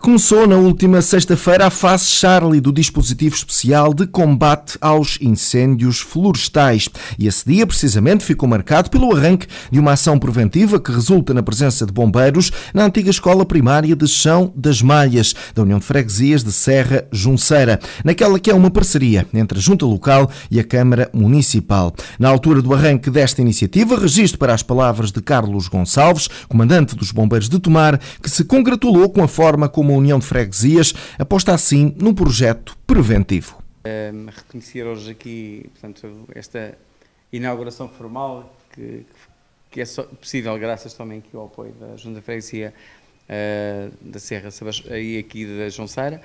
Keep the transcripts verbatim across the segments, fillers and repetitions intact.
Começou na última sexta-feira a fase Charlie do dispositivo especial de combate aos incêndios florestais. E esse dia, precisamente, ficou marcado pelo arranque de uma ação preventiva que resulta na presença de bombeiros na antiga escola primária de Chão das Malhas, da União de Freguesias de Serra Junceira, naquela que é uma parceria entre a Junta Local e a Câmara Municipal. Na altura do arranque desta iniciativa, registro para as palavras de Carlos Gonçalves, comandante dos Bombeiros de Tomar, que se congratulou com a forma como a União de Freguesias aposta assim num projeto preventivo. Um, reconhecer hoje aqui, portanto, esta inauguração formal que, que é só possível graças também aqui ao apoio da Junta de Freguesia uh, da Serra e aqui da Junceira.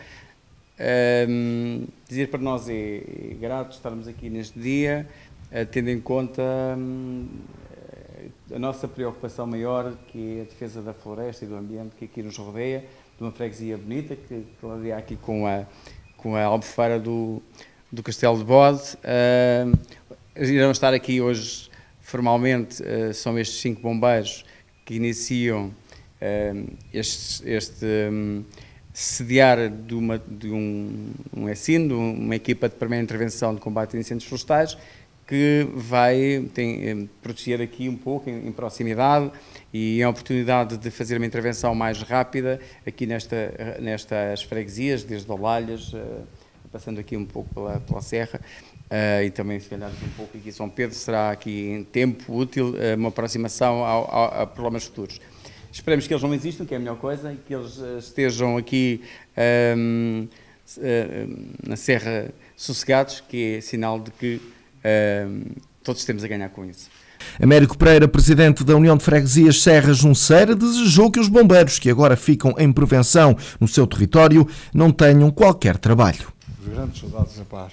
Um, dizer para nós é, é grato estarmos aqui neste dia, uh, tendo em conta um, a nossa preocupação maior, que é a defesa da floresta e do ambiente que aqui nos rodeia, de uma freguesia bonita, que clareia aqui com a, com a albufeira do, do Castelo de Bode. Uh, irão estar aqui hoje, formalmente, uh, são estes cinco bombeiros que iniciam uh, este, este um, sediar de, uma, de um, um ESIN, uma equipa de primeira intervenção de combate a incêndios florestais, que vai tem, proteger aqui um pouco em, em proximidade e a oportunidade de fazer uma intervenção mais rápida aqui nesta, nestas freguesias, desde Olalhas, uh, passando aqui um pouco pela, pela Serra, uh, e também se calhar um pouco aqui em São Pedro, será aqui em tempo útil uh, uma aproximação ao, ao, a problemas futuros. Esperemos que eles não existam, que é a melhor coisa, e que eles uh, estejam aqui um, uh, na Serra sossegados, que é sinal de que Uh, todos temos a ganhar com isso. Américo Pereira, presidente da União de Freguesias Serra Junceira, desejou que os bombeiros que agora ficam em prevenção no seu território não tenham qualquer trabalho. Os grandes soldados da paz.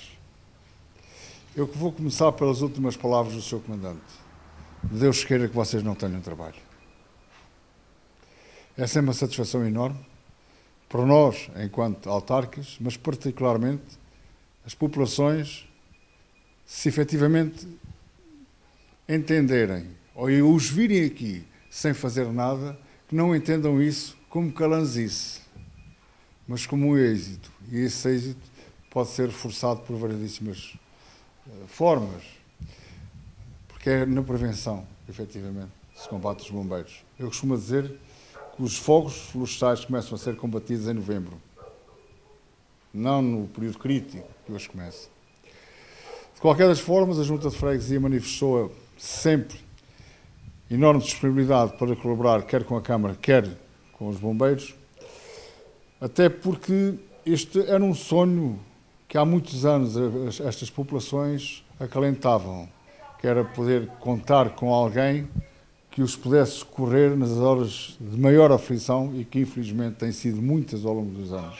Eu que vou começar pelas últimas palavras do seu comandante. Deus queira que vocês não tenham trabalho. Essa é uma satisfação enorme para nós, enquanto autarcas, mas particularmente as populações, se efetivamente entenderem, ou os virem aqui sem fazer nada, que não entendam isso como calanzice, mas como um êxito. E esse êxito pode ser forçado por variedíssimas uh, formas, porque é na prevenção, efetivamente, se combate os bombeiros. Eu costumo dizer que os fogos florestais começam a ser combatidos em novembro, não no período crítico que hoje começa. De qualquer das formas, a Junta de Freguesia manifestou sempre enorme disponibilidade para colaborar, quer com a Câmara, quer com os bombeiros, até porque este era um sonho que há muitos anos estas populações acalentavam, que era poder contar com alguém que os pudesse socorrer nas horas de maior aflição e que infelizmente têm sido muitas ao longo dos anos.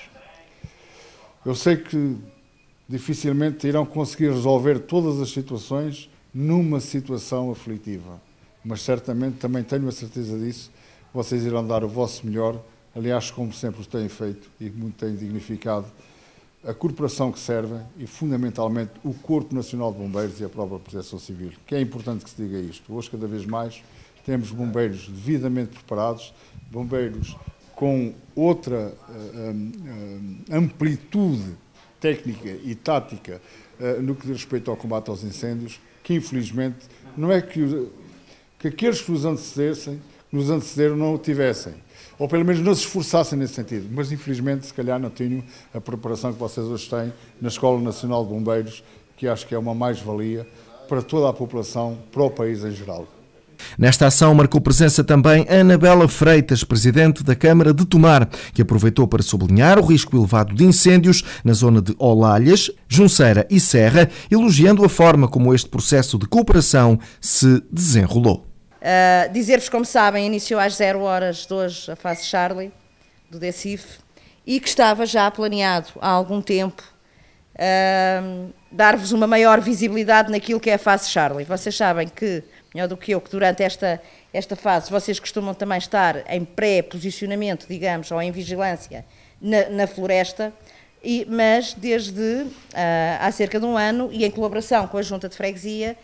Eu sei que dificilmente irão conseguir resolver todas as situações numa situação aflitiva. Mas certamente, também tenho a certeza disso, vocês irão dar o vosso melhor, aliás, como sempre os têm feito e muito têm dignificado a corporação que servem e, fundamentalmente, o Corpo Nacional de Bombeiros e a própria Proteção Civil. Que é importante que se diga isto. Hoje, cada vez mais, temos bombeiros devidamente preparados, bombeiros com outra uh, um, amplitude técnica e tática uh, no que diz respeito ao combate aos incêndios, que infelizmente não é que, que aqueles que nos antecedessem, que nos antecederam não o tivessem, ou pelo menos não se esforçassem nesse sentido, mas infelizmente se calhar não tinham a preparação que vocês hoje têm na Escola Nacional de Bombeiros, que acho que é uma mais-valia para toda a população, para o país em geral. Nesta ação marcou presença também Anabela Freitas, presidente da Câmara de Tomar, que aproveitou para sublinhar o risco elevado de incêndios na zona de Olalhas, Junceira e Serra, elogiando a forma como este processo de cooperação se desenrolou. Uh, Dizer-vos, como sabem, iniciou às zero horas de hoje a fase Charlie do DECIF e que estava já planeado há algum tempo uh, dar-vos uma maior visibilidade naquilo que é a fase Charlie. Vocês sabem que, melhor do que eu, que durante esta, esta fase vocês costumam também estar em pré-posicionamento, digamos, ou em vigilância na, na floresta, e, mas desde uh, há cerca de um ano, e em colaboração com a Junta de Freguesia,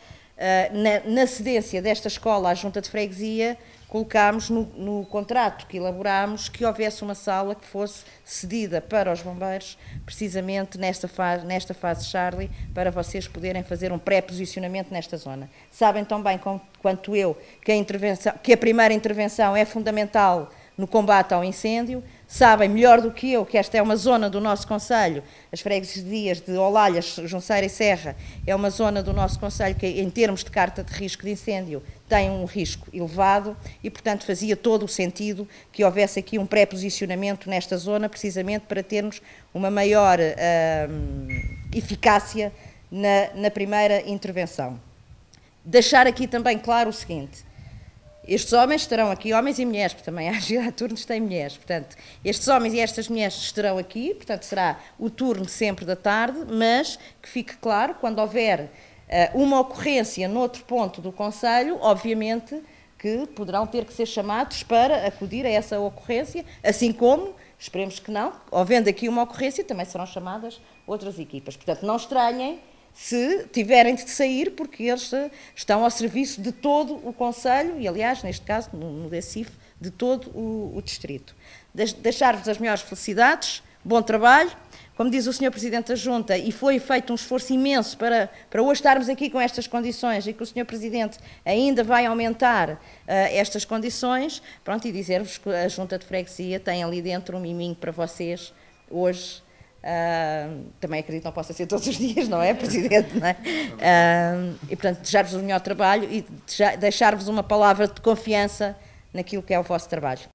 na, na cedência desta escola à Junta de Freguesia, colocámos no, no contrato que elaborámos que houvesse uma sala que fosse cedida para os bombeiros, precisamente nesta fase, nesta fase Charlie, para vocês poderem fazer um pré-posicionamento nesta zona. Sabem tão bem com, quanto eu que a, intervenção, que a primeira intervenção é fundamental no combate ao incêndio, sabem melhor do que eu que esta é uma zona do nosso concelho, as freguesias de Olalhas, Junceira e Serra, é uma zona do nosso concelho que, em termos de carta de risco de incêndio, tem um risco elevado e, portanto, fazia todo o sentido que houvesse aqui um pré-posicionamento nesta zona, precisamente para termos uma maior uh, eficácia na, na primeira intervenção. Deixar aqui também claro o seguinte: estes homens estarão aqui, homens e mulheres, porque também há giraturnos têm mulheres, portanto, estes homens e estas mulheres estarão aqui, portanto, será o turno sempre da tarde, mas que fique claro, quando houver uh, uma ocorrência noutro ponto do concelho, obviamente que poderão ter que ser chamados para acudir a essa ocorrência, assim como, esperemos que não, havendo aqui uma ocorrência, também serão chamadas outras equipas. Portanto, não estranhem se tiverem de sair, porque eles estão ao serviço de todo o concelho e, aliás, neste caso, no D C I F, de todo o, o distrito. Deixar-vos as melhores felicidades, bom trabalho. Como diz o senhor Presidente da Junta, e foi feito um esforço imenso para, para hoje estarmos aqui com estas condições e que o senhor Presidente ainda vai aumentar uh, estas condições, pronto, e dizer-vos que a Junta de Freguesia tem ali dentro um miminho para vocês hoje. Uh, também acredito que não possa ser todos os dias, não é, Presidente? Não é? Uh, e, portanto, desejar-vos o melhor trabalho e deixar-vos uma palavra de confiança naquilo que é o vosso trabalho.